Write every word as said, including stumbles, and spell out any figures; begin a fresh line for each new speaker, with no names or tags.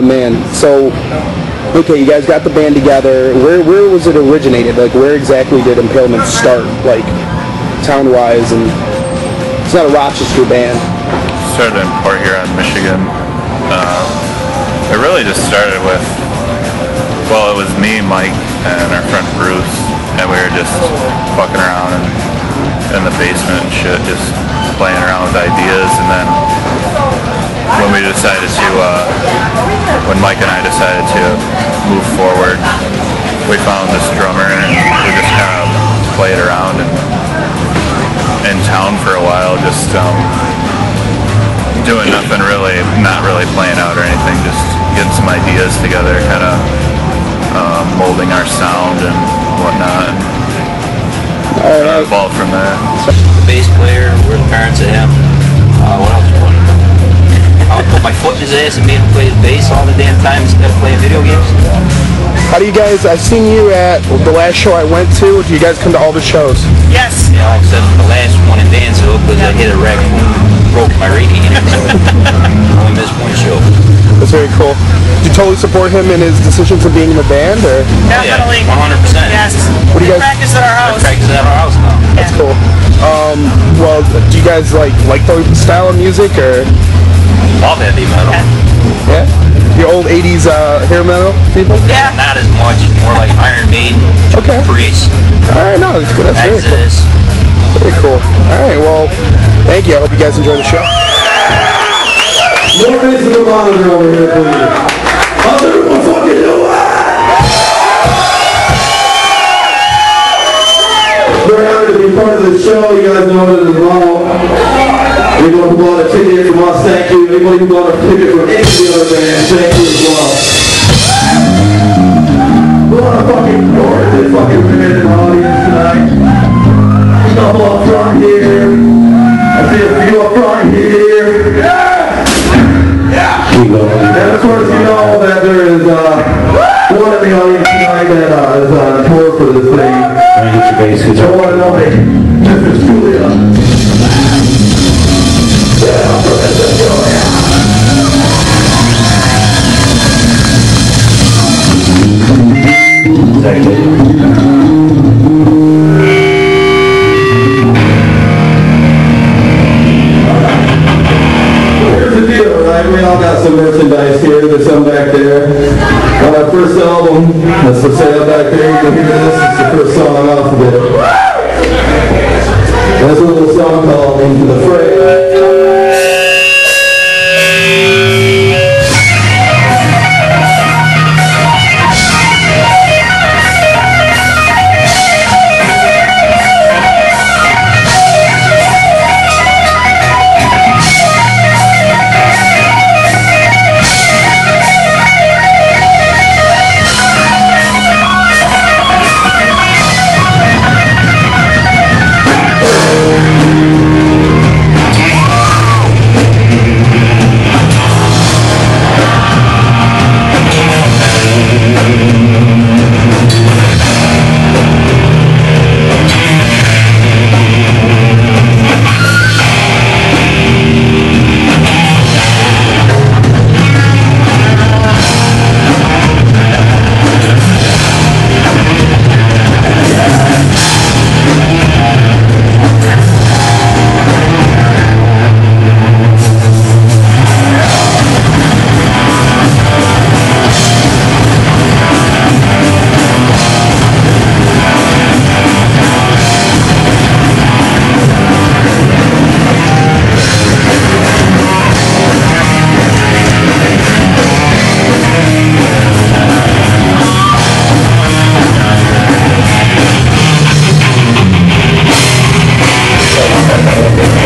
Oh man, so okay, you guys got the band together. Where where was it originated? Like, where exactly did Impalement start? Like, town-wise, and it's not a Rochester band.
Started in Port Huron, Michigan. Um, it really just started with, well, it was me, Mike, and our friend Bruce, and we were just fucking around in, in the basement and shit, just playing around with ideas, and then when we decided to, uh, when Mike and I decided to move forward, we found this drummer and we just kind of played around and in town for a while, just um, doing nothing really, not really playing out or anything, just getting some ideas together, kind of um, molding our sound and whatnot. And
uh,
evolved from that.
The bass player, we're the parents of him. Uh, what else? I'll put my foot in his ass and make him play the bass all the damn time instead of playing video games.
How do you guys, I've seen you at the last show I went to. Do you guys come to all the shows?
Yes.
Yeah, like I said, the last one in Danville, because I hit a wreck and broke my radiator, so only missed one show.
That's very cool. Do you totally support him in his decision to being in the band, or?
Definitely.
one hundred percent.
Yes.
What do you
We
guys-
practice at our
I
house.
practice at our house now.
That's cool. Um, well, do you guys like like the style of music, or?
Love heavy metal.
Yeah? Your old eighties uh, hair metal people?
Yeah.
Not as much, more like Iron Maiden,
Okay.
Priest,
Alright, no, that's good. That's very cool.
Exodus.
Very cool. Alright, well, thank you. I hope you guys enjoy the show.
More raise the monitor over here, please. How's everyone fucking doing? Very honored to be part of the show. You guys know what it is about. Anyone who bought a ticket from us, thank you. Anybody who bought a ticket from any of the other bands, thank you as well. We want to fucking gorgeous fucking women in the audience tonight. A couple up front here. I see a few up front here. Yeah! Yeah! And of course you know that there is uh, one in the audience tonight that uh, is on tour for this thing. So I want to know, hey, Mister Julia. Yeah, Mister Julia. Here's the deal, right? We all got some merchandise here. There's some back there. On our first album, that's for sale back there. You can hear this. It's the first song off of it. There's a little song called Into the Fray. Okay.